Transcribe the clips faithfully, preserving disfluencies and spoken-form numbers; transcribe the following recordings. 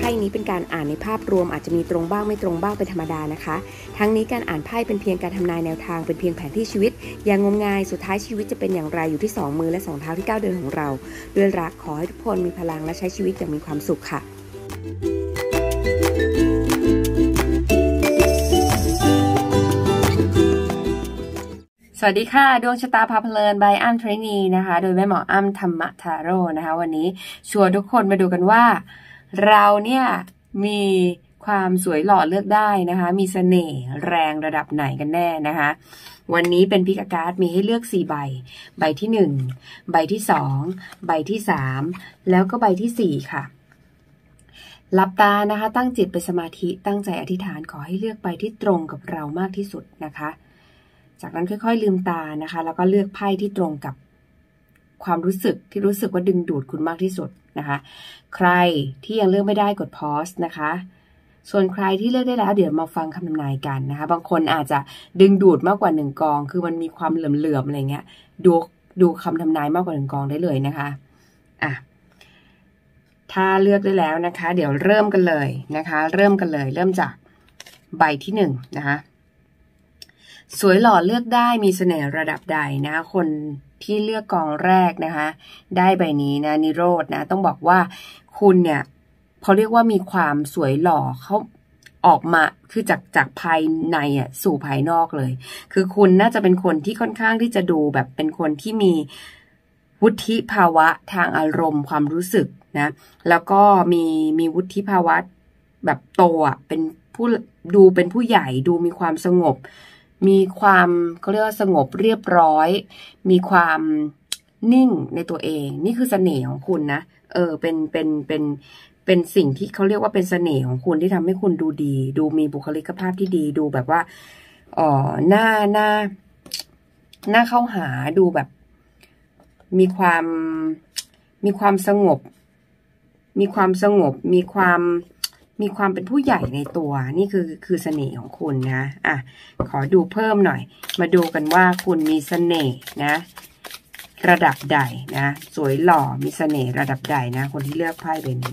พ่นี้เป็นการอ่านในภาพรวมอาจจะมีตรงบ้างไม่ตรงบ้างเป็นธรรมดานะคะทั้งนี้การอ่านไพ่เป็นเพียงการทำนายแนวทางเป็นเพียงแผนที่ชีวิตอย่างงมงายสุดท้ายชีวิตจะเป็นอย่างไรอยู่ที่สองมือและสองเท้าที่ก้าวเดินของเราด้วยรักขอให้ทุกคนมีพลังและใช้ชีวิตอย่างมีความสุขค่ะสวัสดีค่ะดวงชะตาพาเพลิน by อ้ำ Trainee นะคะโดยแม่หมออ้ำธรรมทาโร่นะคะวันนี้ชวนทุกคนมาดูกันว่าเราเนี่ยมีความสวยหล่อเลือกได้นะคะมีเสน่ห์แรงระดับไหนกันแน่นะคะวันนี้เป็นพิกาการ์ดมีให้เลือกสี่ใบใบที่หนึ่งใบที่สองใบที่สามแล้วก็ใบที่สี่ค่ะหลับตานะคะตั้งจิตเป็นสมาธิตั้งใจอธิษฐานขอให้เลือกใบที่ตรงกับเรามากที่สุดนะคะจากนั้นค่อยๆลืมตานะคะแล้วก็เลือกไพ่ที่ตรงกับความรู้สึกที่รู้สึกว่าดึงดูดคุณมากที่สุดนะคะใครที่ยังเลือกไม่ได้กด pause นะคะส่วนใครที่เลือกได้แล้วเดี๋ยวมาฟังคำทำนายกันนะคะบางคนอาจจะดึงดูดมากกว่าหนึ่งกองคือมันมีความเหลื่อมๆอะไรเงี้ยดูดูคำทำนายมากกว่าหนึ่งกองได้เลยนะคะอ่ะถ้าเลือกได้แล้วนะคะเดี๋ยวเริ่มกันเลยนะคะเริ่มกันเลยเริ่มจากใบที่หนึ่งนะคะสวยหล่อเลือกได้มีเสน่ห์ระดับใดนะคะคนที่เลือกกองแรกนะคะได้ใบนี้นะนิโรธนะต้องบอกว่าคุณเนี่ยเขาเรียกว่ามีความสวยหล่อเขาออกมาคือจากจากภายในอ่ะสู่ภายนอกเลยคือคุณน่าจะเป็นคนที่ค่อนข้างที่จะดูแบบเป็นคนที่มีวุฒิภาวะทางอารมณ์ความรู้สึกนะแล้วก็มีมีวุฒิภาวะแบบโตอ่ะเป็นผู้ดูเป็นผู้ใหญ่ดูมีความสงบมีความเขาเรียกว่าสงบเรียบร้อยมีความนิ่งในตัวเองนี่คือเสน่ห์ของคุณนะเออเป็นเป็นเป็นเป็นสิ่งที่เขาเรียกว่าเป็นเสน่ห์ของคุณที่ทำให้คุณดูดีดูมีบุคลิกภาพที่ดีดูแบบว่าเออหน้าหน้าหน้าเข้าหาดูแบบมีความมีความสงบมีความสงบมีความมีความเป็นผู้ใหญ่ในตัวนี่คือคือเสน่ห์ของคุณนะอ่ะขอดูเพิ่มหน่อยมาดูกันว่าคุณมีเสน่ห์นะระดับใดนะสวยหล่อมีเสน่ห์ระดับใดนะคนที่เลือกไพ่ใบนี้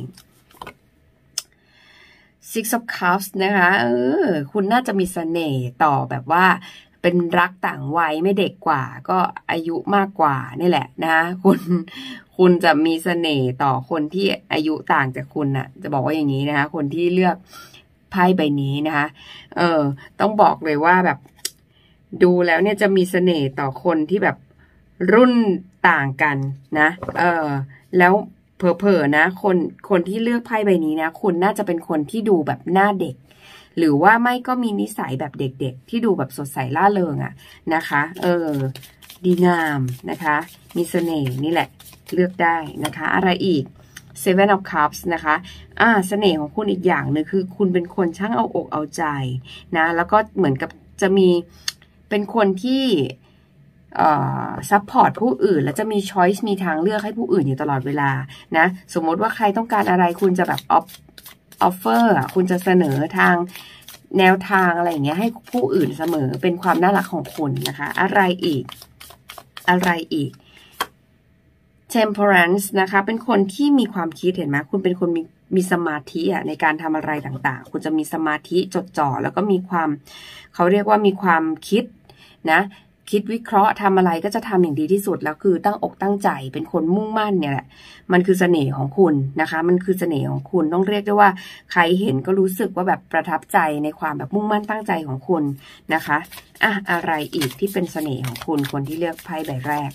Six of Cups นะคะเออคุณน่าจะมีเสน่ห์ต่อแบบว่าเป็นรักต่างวัยไม่เด็กกว่าก็อายุมากกว่านี่แหละนะคุณคุณจะมีเสน่ห์ต่อคนที่อายุต่างจากคุณน่ะจะบอกว่าอย่างนี้นะคะคนที่เลือกไพ่ใบนี้นะคะเออต้องบอกเลยว่าแบบดูแล้วเนี่ยจะมีเสน่ห์ต่อคนที่แบบรุ่นต่างกันนะเออแล้วเผลอๆนะคนคนที่เลือกไพ่ใบนี้นะคุณน่าจะเป็นคนที่ดูแบบหน้าเด็กหรือว่าไม่ก็มีนิสัยแบบเด็กๆที่ดูแบบสดใสล่าเริงอะนะคะเออดีงามนะคะมีเสน่ห์นี่แหละเลือกได้นะคะอะไรอีก Seven of Cups นะคะอ่าเสน่ห์ของคุณอีกอย่างนึงคือคุณเป็นคนช่างเอาอกเอาใจนะแล้วก็เหมือนกับจะมีเป็นคนที่เอ่อซัพพอร์ตผู้อื่นแล้วจะมีช้อยส์มีทางเลือกให้ผู้อื่นอยู่ตลอดเวลานะสมมติว่าใครต้องการอะไรคุณจะแบบออฟออฟเฟอร์คุณจะเสนอทางแนวทางอะไรอย่างเงี้ยให้ผู้อื่นเสมอเป็นความน่ารักของคุณนะคะอะไรอีกอะไรอีก Temperance นะคะเป็นคนที่มีความคิดเห็นไหมคุณเป็นคนมีมีสมาธิอ่ะในการทำอะไรต่างๆคุณจะมีสมาธิจดจ่อแล้วก็มีความเขาเรียกว่ามีความคิดนะคิดวิเคราะห์ทำอะไรก็จะทำอย่างดีที่สุดแล้วคือตั้งอกตั้งใจเป็นคนมุ่งมั่นเนี่ยแหละมันคือเสน่ห์ของคุณนะคะมันคือเสน่ห์ของคุณต้องเรียกได้ว่าใครเห็นก็รู้สึกว่าแบบประทับใจในความแบบมุ่งมั่นตั้งใจของคุณนะคะอ่ะอะไรอีกที่เป็นเสน่ห์ของคุณคนที่เลือกไพ่ใบแรก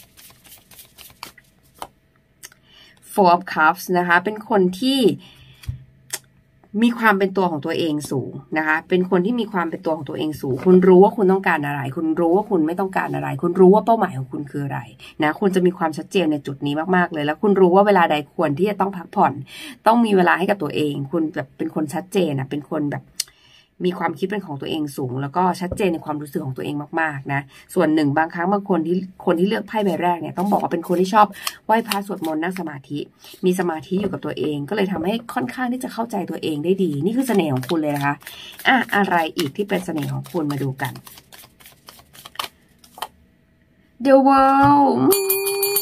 Four of Cups นะคะเป็นคนที่มีความเป็นตัวของตัวเองสูงนะคะเป็นคนที่มีความเป็นตัวของตัวเองสูงคุณรู้ว่าคุณต้องการอะไรคุณรู้ว่าคุณไม่ต้องการอะไรคุณรู้ว่าเป้าหมายของคุณคืออะไรนะคุณจะมีความชัดเจนในจุดนี้มากๆเลยแล้วคุณรู้ว่าเวลาใดควรที่จะต้องพักผ่อนต้องมีเวลาให้กับตัวเองคุณแบบเป็นคนชัดเจนนะเป็นคนแบบมีความคิดเป็นของตัวเองสูงแล้วก็ชัดเจนในความรู้สึกของตัวเองมากๆนะส่วนหนึ่งบางครั้งบางคนที่คนที่เลือกไพ่ใบแรกเนี่ยต้องบอกว่าเป็นคนที่ชอบไหว้พระสวดมนต์นั่งสมาธิมีสมาธิอยู่กับตัวเองก็เลยทำให้ค่อนข้างที่จะเข้าใจตัวเองได้ดีนี่คือเสน่ห์ของคุณเลยนะคะอ่ะอะไรอีกที่เป็นเสน่ห์ของคุณมาดูกัน The World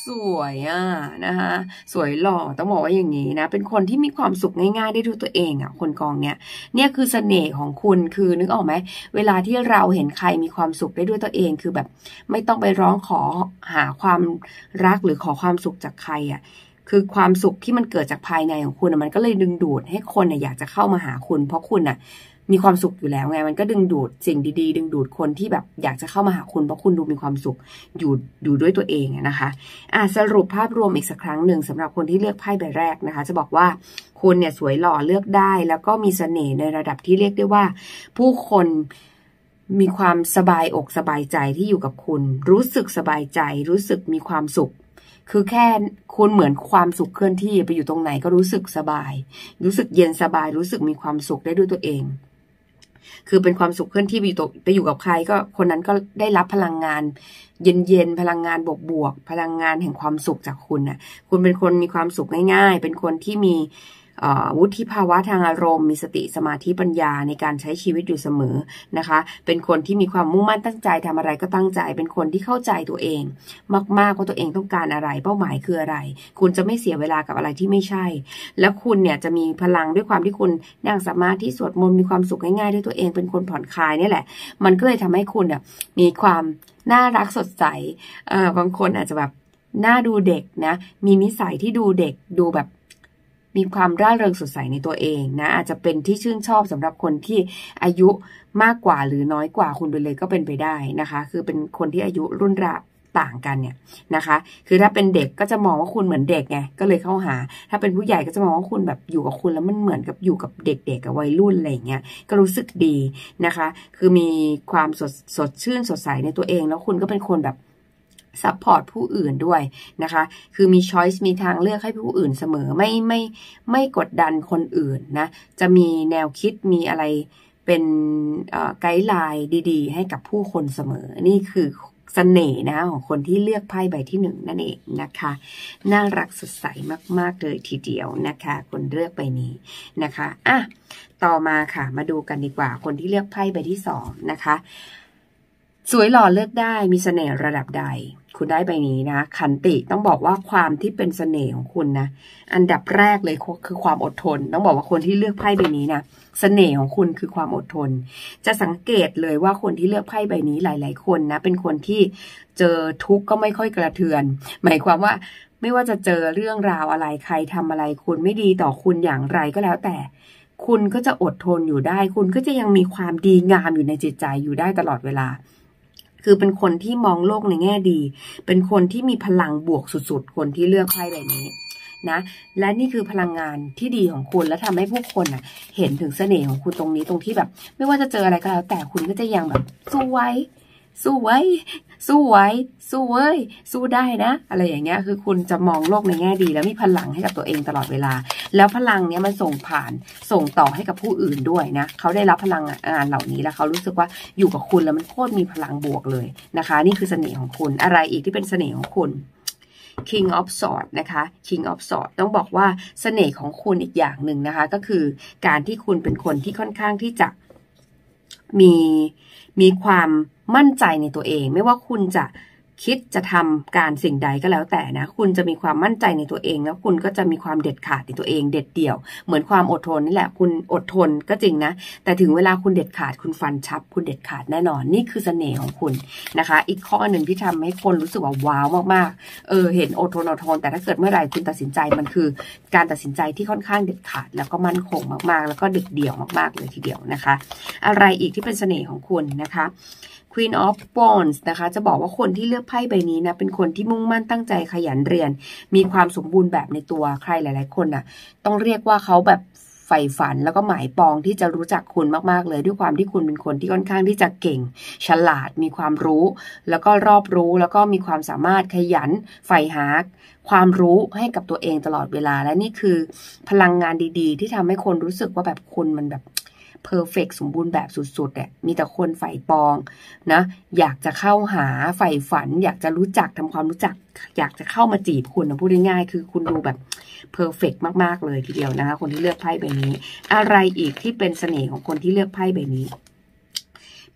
สวยอ่ะนะคะสวยหล่อต้องบอกว่าอย่างนี้นะเป็นคนที่มีความสุขง่ายๆได้ด้วยตัวเองอ่ะคนกองเนี้ยเนี่ยคือเสน่ห์ของคุณคือนึกออกไหมเวลาที่เราเห็นใครมีความสุขได้ด้วยตัวเองคือแบบไม่ต้องไปร้องขอหาความรักหรือขอความสุขจากใครอ่ะคือความสุขที่มันเกิดจากภายในของคุณมันก็เลยดึงดูดให้คนอยากจะเข้ามาหาคุณเพราะคุณอ่ะมีความสุขอยู่แล้วไงมันก็ดึงดูดสิ่งดีๆดึงดูดคนที่แบบอยากจะเข้ามาหาคุณเพราะคุณดูมีความสุขอยู่อยู่ด้วยตัวเองนะคะอ่ะสรุปภาพรวมอีกสักครั้งหนึ่งสำหรับคนที่เลือกไพ่ใบแรกนะคะจะบอกว่าคุณเนี่ยสวยหล่อเลือกได้แล้วก็มีเสน่ห์ในระดับที่เรียกได้ว่าผู้คนมีความสบายอกสบายใจที่อยู่กับคุณรู้สึกสบายใจรู้สึกมีความสุขคือแค่คุณเหมือนความสุขเคลื่อนที่ไปอยู่ตรงไหนก็รู้สึกสบายรู้สึกเย็นสบายรู้สึกมีความสุขได้ด้วยตัวเองคือเป็นความสุขเคลื่อนที่ไปอยู่ไปอยู่กับใครก็คนนั้นก็ได้รับพลังงานเย็นๆพลังงานบวกๆพลังงานแห่งความสุขจากคุณน่ะคุณเป็นคนมีความสุขง่ายๆเป็นคนที่มีวุฒิภาวะทางอารมณ์มีสติสมาธิปัญญาในการใช้ชีวิตอยู่เสมอนะคะเป็นคนที่มีความมุ่งมั่นตั้งใจทำอะไรก็ตั้งใจเป็นคนที่เข้าใจตัวเองมากๆว่าตัวเองต้องการอะไรเป้าหมายคืออะไรคุณจะไม่เสียเวลากับอะไรที่ไม่ใช่แล้วคุณเนี่ยจะมีพลังด้วยความที่คุณนั่งสมาธิสวดมนต์มีความสุขง่ายๆด้วยตัวเองเป็นคนผ่อนคลายนี่แหละมันก็เลยทำให้คุณเนี่ยมีความน่ารักสดใสเอ่อบางคนอาจจะแบบน่าดูเด็กนะมีนิสัยที่ดูเด็กดูแบบมีความร่าเริงสดใสในตัวเองนะอาจจะเป็นที่ชื่นชอบสำหรับคนที่อายุมากกว่าหรือน้อยกว่าคุณไปเลยก็เป็นไปได้นะคะคือเป็นคนที่อายุรุ่นระต่างกันเนี่ยนะคะคือถ้าเป็นเด็กก็จะมองว่าคุณเหมือนเด็กไงก็เลยเข้าหาถ้าเป็นผู้ใหญ่ก็จะมองว่าคุณแบบอยู่กับคุณแล้วมันเหมือนกับอยู่กับเด็กๆกับวัยรุ่นอะไรอย่างเงี้ยก็รู้สึกดีนะคะคือมีความสดสดชื่นสดใสในตัวเองแล้วคุณก็เป็นคนแบบซัพพอร์ตผู้อื่นด้วยนะคะคือมีช้อยส์มีทางเลือกให้ผู้อื่นเสมอไม่ไม่ไม่กดดันคนอื่นนะจะมีแนวคิดมีอะไรเป็นไกด์ไลน์ดีๆให้กับผู้คนเสมอนี่คือเสน่ห์นะของคนที่เลือกไพ่ใบที่หนึ่งนั่นเองนะคะน่ารักสดใสมากๆเลยทีเดียวนะคะคนเลือกใบนี้นะคะอ่ะต่อมาค่ะมาดูกันดีกว่าคนที่เลือกไพ่ใบที่สองนะคะสวยหล่อเลือกได้มีเสน่ห์ระดับใดคุณได้ใบนี้นะขันติต้องบอกว่าความที่เป็นเสน่ห์ของคุณนะอันดับแรกเลยคือความอดทนต้องบอกว่าคนที่เลือกไพ่ใบนี้นะเสน่ห์ของคุณคือความอดทนจะสังเกตเลยว่าคนที่เลือกไพ่ใบนี้หลายๆคนนะเป็นคนที่เจอทุกข์ก็ไม่ค่อยกระเทือนหมายความว่าไม่ว่าจะเจอเรื่องราวอะไรใครทำอะไรคุณไม่ดีต่อคุณอย่างไรก็แล้วแต่คุณก็จะอดทนอยู่ได้คุณก็จะยังมีความดีงามอยู่ในจิตใจอยู่ได้ตลอดเวลาคือเป็นคนที่มองโลกในแง่ดีเป็นคนที่มีพลังบวกสุดๆคนที่เลือกไพ่ใบนี้นะและนี่คือพลังงานที่ดีของคุณและทำให้ผู้คนน่ะเห็นถึงเสน่ห์ของคุณตรงนี้ตรงที่แบบไม่ว่าจะเจออะไรก็แล้วแต่คุณก็จะยังแบบสู้ไว้สู้ไว้สู้ไว้สู้เว้ยสู้ได้นะอะไรอย่างเงี้ยคือคุณจะมองโลกในแง่ดีแล้วมีพลังให้กับตัวเองตลอดเวลาแล้วพลังเนี้ยมันส่งผ่านส่งต่อให้กับผู้อื่นด้วยนะเขาได้รับพลังงานเหล่านี้แล้วเขารู้สึกว่าอยู่กับคุณแล้วมันโคตรมีพลังบวกเลยนะคะนี่คือเสน่ห์ของคุณอะไรอีกที่เป็นเสน่ห์ของคุณ King of Swords นะคะ King of Swords ต้องบอกว่าเสน่ห์ของคุณอีกอย่างหนึ่งนะคะก็คือการที่คุณเป็นคนที่ค่อนข้างที่จะมีมีความมั่นใจในตัวเองไม่ว่าคุณจะคิดจะทำการสิ่งใดก็แล้วแต่นะคุณจะมีความมั่นใจในตัวเองแล้วคุณก็จะมีความเด็ดขาดในตัวเองเด็ดเดี่ยวเหมือนความอดทนนี่แหละคุณอดทนก็จริงนะแต่ถึงเวลาคุณเด็ดขาดคุณฟันชับคุณเด็ดขาดแน่นอนนี่คือเสน่ห์ของคุณนะคะอีกข้อหนึ่งที่ทำให้คนรู้สึกว่าว้าวมากๆเออเห็นอดทนอดทนแต่ถ้าเกิดเมื่อไหร่คุณตัดสินใจมันคือการตัดสินใจที่ค่อนข้างเด็ดขาดแล้วก็มั่นคงมากๆแล้วก็เด็ดเดี่ยวมากๆเลยทีเดียวนะคะอะไรอีกที่เป็นเสน่ห์ของคุณนะคะ Queen of Wands นะคะจะบอกว่าคนที่เลือกไพ่ใบนี้นะเป็นคนที่มุ่งมั่นตั้งใจขยันเรียนมีความสมบูรณ์แบบในตัวใครหลายๆคนน่ะต้องเรียกว่าเขาแบบใฝ่ฝันแล้วก็หมายปองที่จะรู้จักคุณมากๆเลยด้วยความที่คุณเป็นคนที่ค่อนข้างที่จะเก่งฉลาดมีความรู้แล้วก็รอบรู้แล้วก็มีความสามารถขยันใฝ่หาความรู้ให้กับตัวเองตลอดเวลาและนี่คือพลังงานดีๆที่ทำให้คนรู้สึกว่าแบบคุณมันแบบเพอร์เฟกต์สมบูรณ์แบบสุดๆอ่ะมีแต่คนใฝ่ปองนะอยากจะเข้าหาใฝ่ฝันอยากจะรู้จักทำความรู้จักอยากจะเข้ามาจีบคุณนะพูดง่ายๆคือคุณดูแบบเพอร์เฟกต์มากๆเลยทีเดียวนะคะคนที่เลือกไพ่ใบนี้อะไรอีกที่เป็นเสน่ห์ของคนที่เลือกไพ่ใบนี้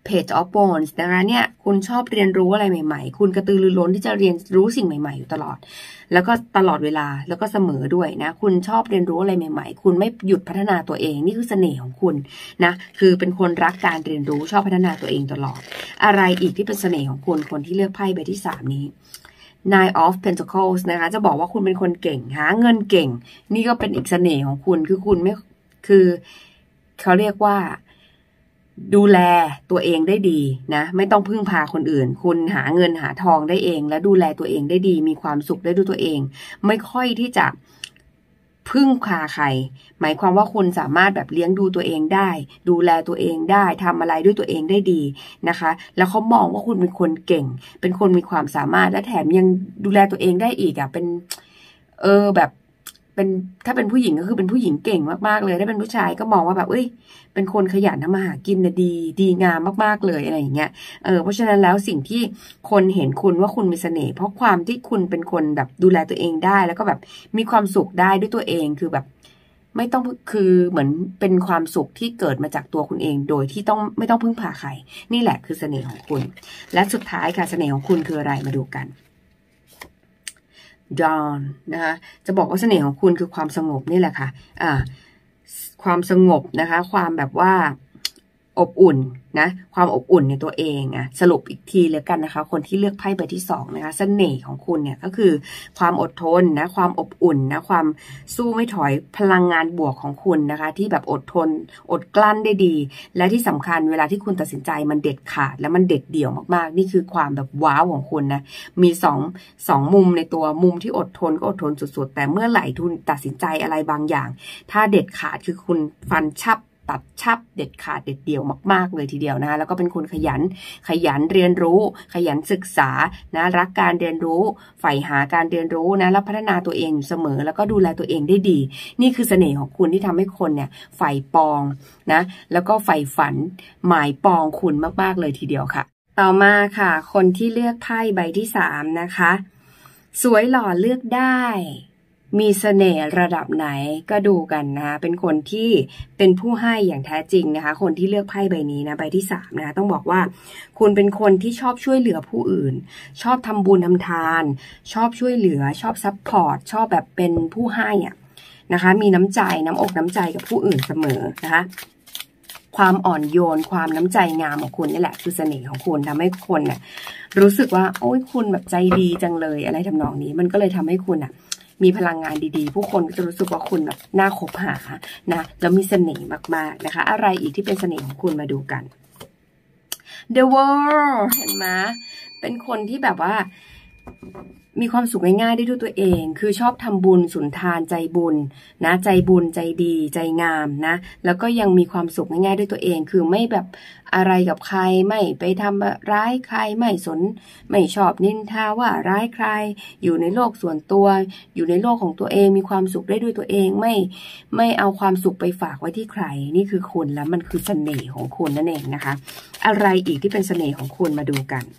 Page of Wands นะคะเนี่ยคุณชอบเรียนรู้อะไรใหม่ๆคุณกระตือรือร้นที่จะเรียนรู้สิ่งใหม่ๆอยู่ตลอดแล้วก็ตลอดเวลาแล้วก็เสมอด้วยนะคุณชอบเรียนรู้อะไรใหม่ๆคุณไม่หยุดพัฒนาตัวเองนี่คือเสน่ห์ของคุณนะคือเป็นคนรักการเรียนรู้ชอบพัฒนาตัวเองตลอดอะไรอีกที่เป็นเสน่ห์ของคุณคนที่เลือกไพ่ใบที่สามนี้Nine of Pentacles นะคะจะบอกว่าคุณเป็นคนเก่งหาเงินเก่งนี่ก็เป็นอีกเสน่ห์ของคุณคือคุณไม่คือเขาเรียกว่าดูแลตัวเองได้ดีนะไม่ต้องพึ่งพาคนอื่นคุณหาเงินหาทองได้เองและดูแลตัวเองได้ดีมีความสุขได้ด้วยตัวเองไม่ค่อยที่จะพึ่งพาใครหมายความว่าคุณสามารถแบบเลี้ยงดูตัวเองได้ดูแลตัวเองได้ทำอะไรด้วยตัวเองได้ดีนะคะแล้วเขามองว่าคุณเป็นคนเก่งเป็นคนมีความสามารถและแถมยังดูแลตัวเองได้อีกอ่ะเป็นเออแบบเป็นถ้าเป็นผู้หญิงก็คือเป็นผู้หญิงเก่งมากๆเลยถ้าเป็นผู้ชายก็มองว่าแบบเอ้ยเป็นคนขยันทำมาหากินนะดีดีงามมากๆเลยอะไรอย่างเงี้ยเออเพราะฉะนั้นแล้วสิ่งที่คนเห็นคุณว่าคุณมีเสน่ห์เพราะความที่คุณเป็นคนแบบดูแลตัวเองได้แล้วก็แบบมีความสุขได้ด้วยตัวเองคือแบบไม่ต้องคือเหมือนเป็นความสุขที่เกิดมาจากตัวคุณเองโดยที่ต้องไม่ต้องพึ่งพาใครนี่แหละคือเสน่ห์ของคุณและสุดท้ายค่ะเสน่ห์ของคุณคืออะไรมาดูกันDawn นะคะจะบอกว่าเสน่ห์ของคุณคือความสงบนี่แหละค่ะอ่าความสงบนะคะความแบบว่าอบอุ่นนะความอบอุ่นในตัวเองอ่ะสรุปอีกทีเลยกันนะคะคนที่เลือกไพ่ใบที่สองนะคะเสน่ห์ของคุณเนี่ยก็คือความอดทนนะความอบอุ่นนะความสู้ไม่ถอยพลังงานบวกของคุณนะคะที่แบบอดทนอดกลั้นได้ดีและที่สำคัญเวลาที่คุณตัดสินใจมันเด็ดขาดและมันเด็ดเดี่ยวมากๆนี่คือความแบบว้าวของคุณนะมีสองสองมุมในตัวมุมที่อดทนก็อดทนสุดๆแต่เมื่อไหร่คุณตัดสินใจอะไรบางอย่างถ้าเด็ดขาดคือคุณฟันชับตัดชับเด็ดขาดเด็ดเดี่ยวมากๆเลยทีเดียวนะคะแล้วก็เป็นคนขยันขยันเรียนรู้ขยันศึกษานะรักการเรียนรู้ใฝ่หาการเรียนรู้นะแล้วพัฒนาตัวเองอยู่เสมอแล้วก็ดูแลตัวเองได้ดีนี่คือเสน่ห์ของคุณที่ทำให้คนเนี่ยใฝ่ปองนะแล้วก็ใฝ่ฝันหมายปองคุณมากๆเลยทีเดียวค่ะต่อมาค่ะคนที่เลือกไพ่ใบที่สามนะคะสวยหล่อเลือกได้มีเสน่ห์ระดับไหนก็ดูกันนะคะเป็นคนที่เป็นผู้ให้อย่างแท้จริงนะคะคนที่เลือกไพ่ใบนี้นะใบที่สามนะคะต้องบอกว่าคุณเป็นคนที่ชอบช่วยเหลือผู้อื่นชอบทำบุญทำทานชอบช่วยเหลือชอบซัพพอร์ตชอบแบบเป็นผู้ให้อ่ะนะคะมีน้ำใจน้ำอกน้ำใจกับผู้อื่นเสมอนะคะความอ่อนโยนความน้ำใจงามของคุณนี่แหละคือเสน่ห์ของคุณทำให้คนเนี่ยรู้สึกว่าโอ้ยคุณแบบใจดีจังเลยอะไรทำนองนี้มันก็เลยทำให้คุณอ่ะมีพลังงานดีๆผู้คนก็จะรู้สึกว่าคุณแบบน่าคบหานะแล้วมีเสน่ห์มากๆนะคะอะไรอีกที่เป็นเสน่ห์ของคุณมาดูกัน The World เห็นไหมเป็นคนที่แบบว่ามีความสุขง่ายๆได้ด้วยตัวเองคือชอบทำบุญสุนทานใจบุญนะใจบุญใจดีใจงามนะแล้วก็ยังมีความสุขง่ายๆด้วยตัวเองคือไม่แบบอะไรกับใครไม่ไปทำร้ายใครไม่สนไม่ชอบนินทาว่าร้ายใครอยู่ในโลกส่วนตัวอยู่ในโลกของตัวเองมีความสุขได้ด้วยตัวเองไม่ไม่เอาความสุขไปฝากไว้ที่ใครนี่คือคุณแล้วมันคือเสน่ห์ของคุณนั่นเองนะคะอะไรอีกที่เป็นเสน่ห์ของคุณมาดูกัน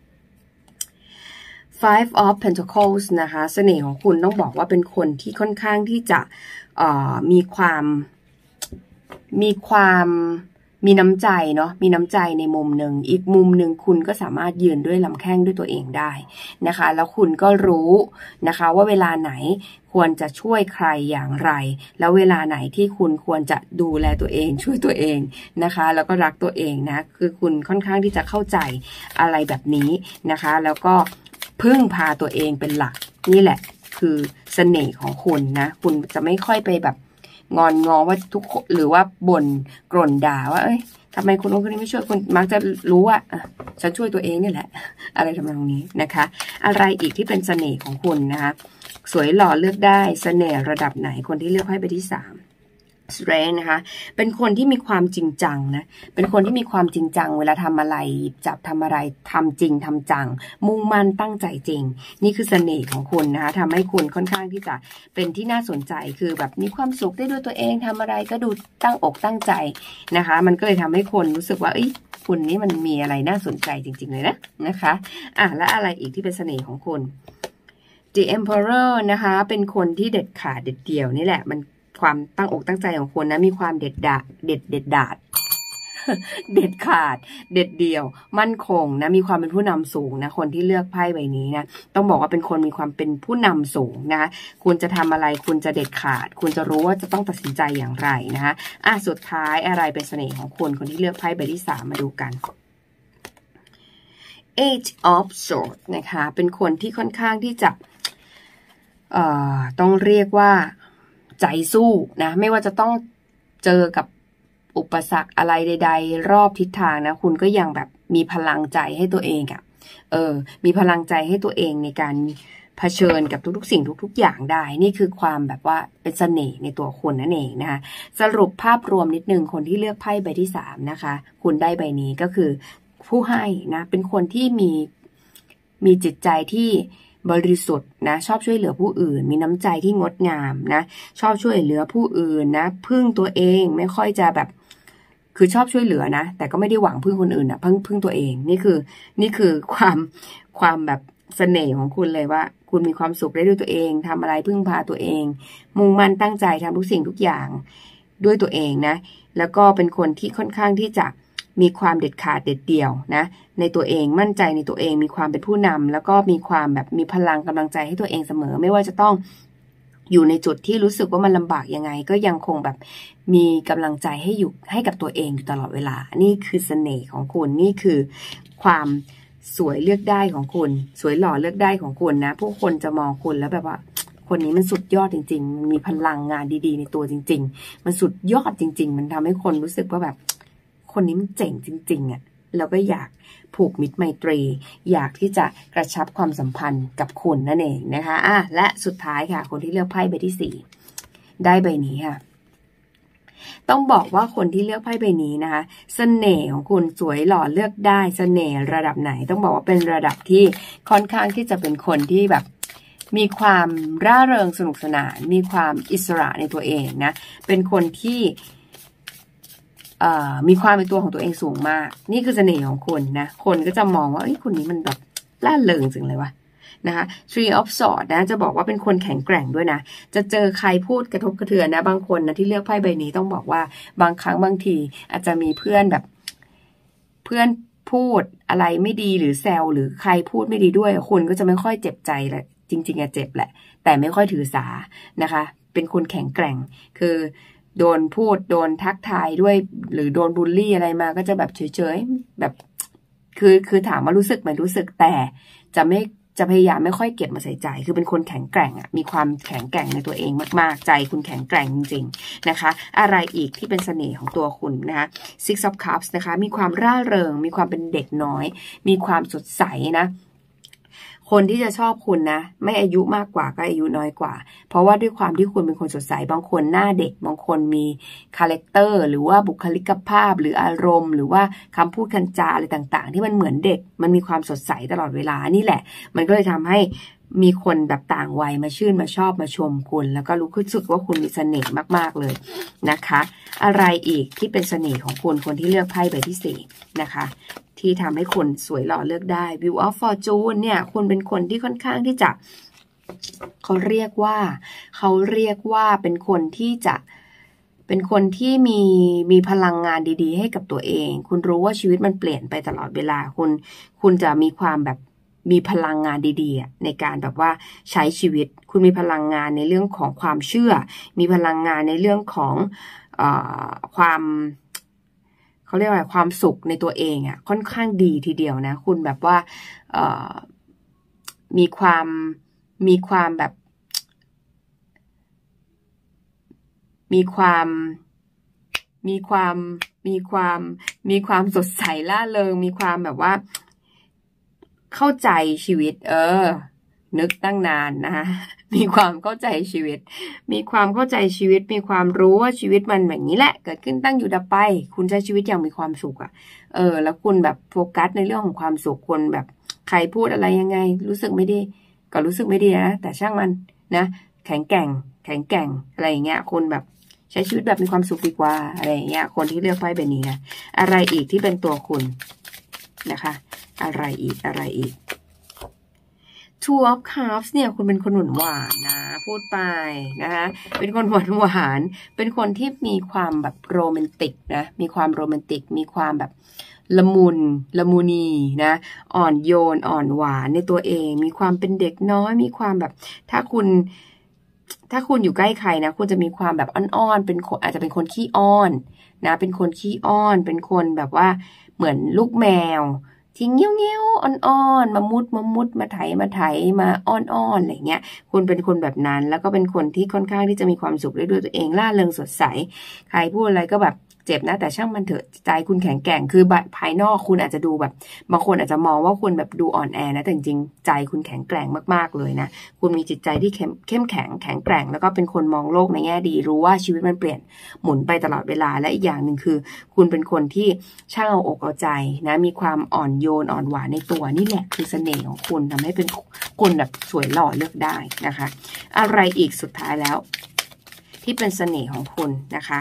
Five of Pentacles นะคะเสน่ห์ของคุณต้องบอกว่าเป็นคนที่ค่อนข้างที่จะมีความมีความมีน้ำใจเนาะมีน้ำใจในมุมหนึ่งอีกมุมหนึ่งคุณก็สามารถยืนด้วยลำแข้งด้วยตัวเองได้นะคะแล้วคุณก็รู้นะคะว่าเวลาไหนควรจะช่วยใครอย่างไรแล้วเวลาไหนที่คุณควรจะดูแลตัวเองช่วยตัวเองนะคะแล้วก็รักตัวเองนะคือคุณค่อนข้างที่จะเข้าใจอะไรแบบนี้นะคะแล้วก็พึ่งพาตัวเองเป็นหลักนี่แหละคือเสน่ห์ของคุณนะคุณจะไม่ค่อยไปแบบงอนงอว่าทุกคนหรือว่าบ่นกร่นด่าว่าเอ้ยทำไมคุณคนนี้ไม่ช่วยคุณมักจะรู้ว่าฉันช่วยตัวเองนี่แหละอะไรทำนองนี้นะคะอะไรอีกที่เป็นเสน่ห์ของคุณนะคะสวยหล่อเลือกได้เสน่ห์ระดับไหนคนที่เลือกให้ไปที่สามstrength นะคะเป็นคนที่มีความจริงจังนะเป็นคนที่มีความจริงจังเวลาทำอะไรจับทำอะไรทำจริงทำจังมุ่งมั่นตั้งใจจริงนี่คือเสน่ห์ของคุณนะคะทำให้คุณค่อนข้างที่จะเป็นที่น่าสนใจคือแบบมีความสุขได้ด้วยตัวเองทำอะไรก็ดูตั้งอกตั้งใจนะคะมันก็เลยทำให้คนรู้สึกว่าเอ้ยคุณนี่มันมีอะไรน่าสนใจจริงๆเลยนะนะคะอ่ะและอะไรอีกที่เป็นเสน่ห์ของคุณ The Emperor นะคะเป็นคนที่เด็ดขาดเด็ดเดี่ยวนี่แหละมันความตั้งอกตั้งใจของคนนะมีความเด็ดดาดเด็ดเด็ดดาดเด็ดขาดเด็ดเดี่ยวมั่นคงนะมีความเป็นผู้นำสูงนะคนที่เลือกไพ่ใบนี้นะต้องบอกว่าเป็นคนมีความเป็นผู้นำสูงนะคะคุณจะทำอะไรคุณจะเด็ดขาดคุณจะรู้ว่าจะต้องตัดสินใจอย่างไรนะคะอ่ะสุดท้ายอะไรเป็นเสน่ห์ของคุณคนที่เลือกไพ่ใบที่สามมาดูกัน Eight of Swords นะคะเป็นคนที่ค่อนข้างที่จะเอ่อต้องเรียกว่าใจสู้นะไม่ว่าจะต้องเจอกับอุปสรรคอะไรใดๆรอบทิศทางนะคุณก็ยังแบบมีพลังใจให้ตัวเองอะเออมีพลังใจให้ตัวเองในการเผชิญกับทุกๆสิ่งทุกๆอย่างได้นี่คือความแบบว่าเป็นเสน่ห์ในตัวคุณนั่นเองนะคะสรุปภาพรวมนิดนึงคนที่เลือกไพ่ใบที่สามนะคะคุณได้ใบนี้ก็คือผู้ให้นะเป็นคนที่มีมีจิตใจที่บริสุทธิ์นะชอบช่วยเหลือผู้อื่นมีน้ำใจที่งดงามนะชอบช่วยเหลือผู้อื่นนะพึ่งตัวเองไม่ค่อยจะแบบคือชอบช่วยเหลือนะแต่ก็ไม่ได้หวังพึ่งคนอื่นนะพึ่งพึ่งตัวเองนี่คือนี่คือความความแบบเสน่ห์ของคุณเลยว่าคุณมีความสุขได้ด้วยตัวเองทำอะไรพึ่งพาตัวเองมุ่งมั่นตั้งใจทำทุกสิ่งทุกอย่างด้วยตัวเองนะแล้วก็เป็นคนที่ค่อนข้างที่จะมีความเด็ดขาดเด็ดเดี่ยวนะในตัวเองมั่นใจในตัวเองมีความเป็นผู้นำแล้วก็มีความแบบมีพลังกำลังใจให้ตัวเองเสมอไม่ว่าจะต้องอยู่ในจุดที่รู้สึกว่ามันลำบากยังไงก็ยังคงแบบมีกำลังใจให้อยู่ให้กับตัวเองอยู่ตลอดเวลานี่คือเสน่ห์ของคุณนี่คือความสวยเลือกได้ของคุณสวยหล่อเลือกได้ของคุณนะผู้คนจะมองคุณแล้วแบบว่าคนนี้มันสุดยอดจริงๆมันมีพลังงานดีๆในตัวจริงๆมันสุดยอดจริงๆมันทำให้คนรู้สึกว่าแบบคนนี้มันเจ๋งจริงๆอ่ะแล้วก็อยากผูกมิตรไมตรีอยากที่จะกระชับความสัมพันธ์กับคุณนั่นเองนะคะอ่ะและสุดท้ายค่ะคนที่เลือกไพ่ใบที่สี่ได้ใบนี้ค่ะต้องบอกว่าคนที่เลือกไพ่ใบนี้นะคะเสน่ห์ของคุณสวยหล่อเลือกได้เสน่ห์ระดับไหนต้องบอกว่าเป็นระดับที่ค่อนข้างที่จะเป็นคนที่แบบมีความร่าเริงสนุกสนานมีความอิสระในตัวเองนะเป็นคนที่มีความเป็นตัวของตัวเองสูงมากนี่คือเสน่ห์ของคนนะคนก็จะมองว่าเอ้ยคนนี้มันแบบล่าเริงจังเลยวะนะคะ Three of Swords นะจะบอกว่าเป็นคนแข็งแกร่งด้วยนะจะเจอใครพูดกระทบกระเทือนนะบางคนนะที่เลือกไพ่ใบนี้ต้องบอกว่าบางครั้งบางทีอาจจะมีเพื่อนแบบเพื่อนพูดอะไรไม่ดีหรือแซวหรือใครพูดไม่ดีด้วยคุณก็จะไม่ค่อยเจ็บใจแหละจริงๆอะเจ็บแหละแต่ไม่ค่อยถือสานะคะเป็นคนแข็งแกร่งคือโดนพูดโดนทักทายด้วยหรือโดนบูลลี่อะไรมาก็จะแบบเฉยๆแบบคือคือถามว่ารู้สึกไหมรู้สึกแต่จะไม่จะพยายามไม่ค่อยเก็บมาใส่ใจคือเป็นคนแข็งแกร่งอ่ะมีความแข็งแกร่งในตัวเองมากๆใจคุณแข็งแกร่งจริงๆนะคะอะไรอีกที่เป็นเสน่ห์ของตัวคุณนะคะ Six of Cups นะคะมีความร่าเริงมีความเป็นเด็กน้อยมีความสดใสนะคนที่จะชอบคุณนะไม่อายุมากกว่าก็อายุน้อยกว่าเพราะว่าด้วยความที่คุณเป็นคนสดใสบางคนหน้าเด็กบางคนมีคาแรคเตอร์หรือว่าบุคลิกภาพหรืออารมณ์หรือว่าคำพูดคำจาอะไรต่างๆที่มันเหมือนเด็กมันมีความสดใสตลอดเวลานี่แหละมันก็เลยทำให้มีคนแบบต่างวัยมาชื่นมาชอบมาชมคุณแล้วก็รู้สึกว่าคุณมีเสน่ห์มากๆเลยนะคะอะไรอีกที่เป็นเสน่ห์ของคุณคนที่เลือกไพ่ใบที่สี่นะคะที่ทำให้คนสวยหล่อเลือกได้ Wheel of Fortune เนี่ยคุณเป็นคนที่ค่อนข้างที่จะเขาเรียกว่าเขาเรียกว่าเป็นคนที่จะเป็นคนที่มีมีพลังงานดีๆให้กับตัวเองคุณรู้ว่าชีวิตมันเปลี่ยนไปตลอดเวลาคุณคุณจะมีความแบบมีพลังงานดีๆในการแบบว่าใช้ชีวิตคุณมีพลังงานในเรื่องของความเชื่อมีพลังงานในเรื่องของเอ่อความเขาเรียกว่าความสุขในตัวเองอ่ะค่อนข้างดีทีเดียวนะคุณแบบว่าเอ่อมีความมีความแบบมีความมีความมีความมีความสดใสล่าเริงมีความแบบว่าเข้าใจชีวิตเออนึกตั้งนานนะคะมีความเข้าใจชีวิตมีความเข้าใจชีวิตมีความรู้ว่าชีวิตมันแบบนี้แหละเกิดขึ้นตั้งอยู่ดับไปคุณใช้ชีวิตอย่างมีความสุขอ่ะเออแล้วคุณแบบโฟกัสในเรื่องของความสุขคนแบบใครพูดอะไรยังไงรู้สึกไม่ดีก็รู้สึกไม่ดีนะแต่ช่างมันนะแข็งแกร่งแข็งแกร่งอะไรอย่างเงี้ยคุณแบบใช้ชีวิตแบบมีความสุขดีกว่าอะไรอย่างเงี้ยคนที่เลือกไพ่แบบนี้นะอะไรอีกที่เป็นตัวคุณนะคะอะไรอีกอะไรอีก two of cups เนี่ยคุณเป็นคนหวานหวานนะพูดไปนะคะเป็นคนหวานหวานเป็นคนที่มีความแบบโรแมนติกนะมีความโรแมนติกมีความแบบละมุนละมุนีนะอ่อนโยนอ่อนหวานในตัวเองมีความเป็นเด็กน้อยมีความแบบถ้าคุณถ้าคุณอยู่ใกล้ใครนะคุณจะมีความแบบอ่อนๆเป็นคนอาจจะเป็นคนขี้อ้อนนะเป็นคนขี้อ้อนเป็นคนแบบว่าเหมือนลูกแมวที่เงี้ยวเงี้ยวอ่อนๆมามุดมามุดมาไถมาไถมาอ้อนๆอะไรเงี้ยคุณเป็นคนแบบนั้นแล้วก็เป็นคนที่ค่อนข้างที่จะมีความสุขได้ด้วยตัวเองล่าเริงสดใสใครพูดอะไรก็แบบเจ็บนะแต่ช่างมันเถอะใจคุณแข็งแกร่งคือภายนอกคุณอาจจะดูแบบบางคนอาจจะมองว่าคุณแบบดูอ่อนแอนะแต่จริงๆใจคุณแข็งแกร่งมากๆเลยนะคุณมีจิตใจที่เข้มเข้มแข็งแข็งแกร่งแล้วก็เป็นคนมองโลกในแง่ดีรู้ว่าชีวิตมันเปลี่ยนหมุนไปตลอดเวลาและอีกอย่างหนึ่งคือคุณเป็นคนที่ช่างเอาอกเอาใจนะมีความอ่อนโยนอ่อนหวานในตัวนี่แหละคือเสน่ห์ของคุณทำให้เป็นคนแบบสวยหล่อเลือกได้นะคะอะไรอีกสุดท้ายแล้วที่เป็นเสน่ห์ของคุณนะคะ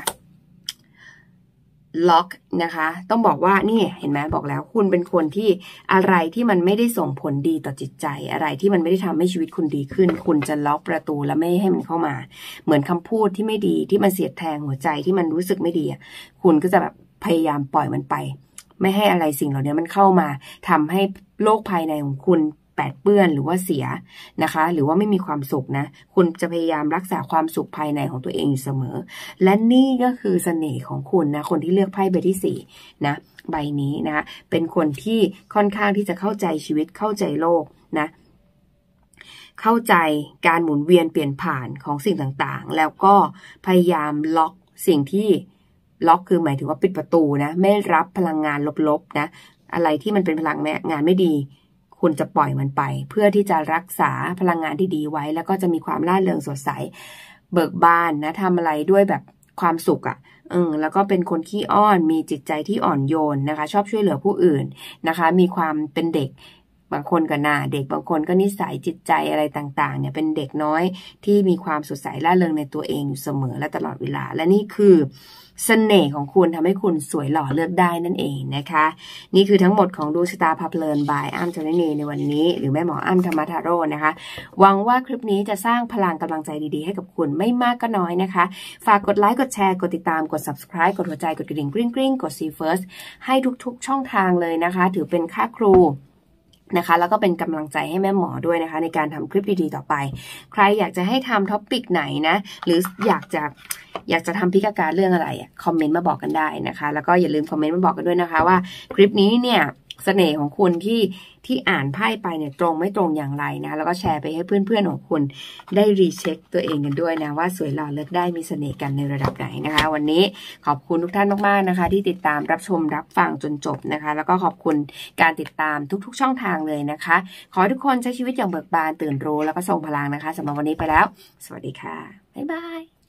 ล็อกนะคะต้องบอกว่านี่เห็นไหมบอกแล้วคุณเป็นคนที่อะไรที่มันไม่ได้ส่งผลดีต่อจิตใจอะไรที่มันไม่ได้ทำให้ชีวิตคุณดีขึ้นคุณจะล็อกประตูแล้วไม่ให้มันเข้ามาเหมือนคำพูดที่ไม่ดีที่มันเสียดแทงหัวใจที่มันรู้สึกไม่ดีคุณก็จะแบบพยายามปล่อยมันไปไม่ให้อะไรสิ่งเหล่านี้มันเข้ามาทำให้โลกภายในของคุณแปดเปื้อนหรือว่าเสียนะคะหรือว่าไม่มีความสุขนะคุณจะพยายามรักษาความสุขภายในของตัวเองอยู่เสมอและนี่ก็คือเสน่ห์ของคุณนะคนที่เลือกไพ่ใบที่สี่นะใบนี้นะเป็นคนที่ค่อนข้างที่จะเข้าใจชีวิตเข้าใจโลกนะเข้าใจการหมุนเวียนเปลี่ยนผ่านของสิ่งต่างๆแล้วก็พยายามล็อกสิ่งที่ล็อกคือหมายถึงว่าปิดประตูนะไม่รับพลังงานลบๆนะอะไรที่มันเป็นพลังงานไม่ดีคุณจะปล่อยมันไปเพื่อที่จะรักษาพลังงานที่ดีไว้แล้วก็จะมีความร่าเริงสดใสเบิกบานนะทำอะไรด้วยแบบความสุขอ่ะเออแล้วก็เป็นคนขี้อ้อนมีจิตใจที่อ่อนโยนนะคะชอบช่วยเหลือผู้อื่นนะคะมีความเป็นเด็กบางคนก็หน้าเด็กบางคนก็นิสัยจิตใจอะไรต่างๆเนี่ยเป็นเด็กน้อยที่มีความสดใสร่าเริงในตัวเองอยู่เสมอและตลอดเวลาและนี่คือเสน่ห์ของคุณทำให้คุณสวยหล่อเลือกได้นั่นเองนะคะนี่คือทั้งหมดของดวงชะตาพาเพลินบายอ้ำจรินีในวันนี้หรือแม่หมออ้ำธรรมทาโร่นะคะหวังว่าคลิปนี้จะสร้างพลังกำลังใจดีๆให้กับคุณไม่มากก็น้อยนะคะฝากกดไลค์กดแชร์กดติดตามกด subscribe กดหัวใจกดกระดิ่งกริ๊งกริ๊งกด see first ให้ทุกๆช่องทางเลยนะคะถือเป็นค่าครูนะคะแล้วก็เป็นกำลังใจให้แม่หมอด้วยนะคะในการทำคลิปดีๆต่อไปใครอยากจะให้ทำท็อปิกไหนนะหรืออยากจะอยากจะทำพิกาการเรื่องอะไรอ่ะคอมเมนต์มาบอกกันได้นะคะแล้วก็อย่าลืมคอมเมนต์มาบอกกันด้วยนะคะว่าคลิปนี้เนี่ยเสน่ห์ของคุณที่ที่อ่านไพ่ไปเนี่ยตรงไม่ตรงอย่างไรนะแล้วก็แชร์ไปให้เพื่อนๆของคุณได้รีเช็คตัวเองกันด้วยนะว่าสวยหล่อเลือกได้มีเสน่ห์กันในระดับไหนนะคะวันนี้ขอบคุณทุกท่านมากๆนะคะที่ติดตามรับชมรับฟังจนจบนะคะแล้วก็ขอบคุณการติดตามทุกๆช่องทางเลยนะคะขอให้ทุกคนใช้ชีวิตอย่างเบิกบานตื่นรู้แล้วก็ทรงพลังนะคะสำหรับวันนี้ไปแล้วสวัสดีค่ะบ๊ายบาย